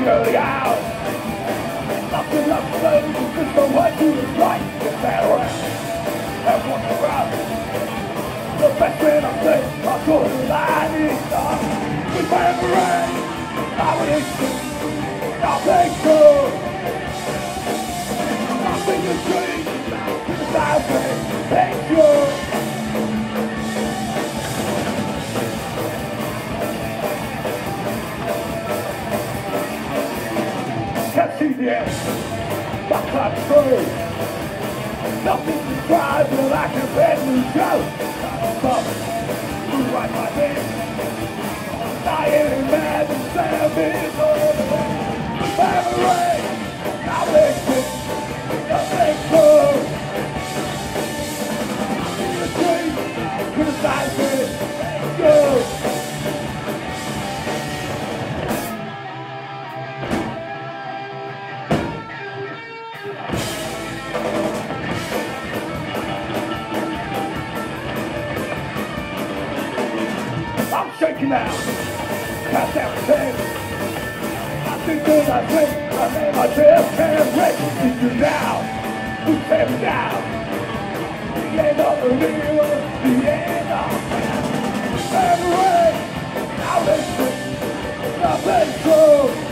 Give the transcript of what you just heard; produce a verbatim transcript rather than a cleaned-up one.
early hours. Nothing left to say, just the way to the right. Just stand around and walk around. The best thing I'm saying, I told you that I need stuff. With my memory, I would insist, nothing true. Nothing to change, to the side thing, thank you. Can't see the end, but I'm true. Nothing to try, but I can barely show. Stop, move right my head. I ain't mad and savage all the way. Memory, I make it, nothing true. In the street, criticize it, go. I'm shaking out, cast everything. I think that I think I made my chest can't break. See you now, who tear me down? The end of the real, the end of every way. I listen, nothing true.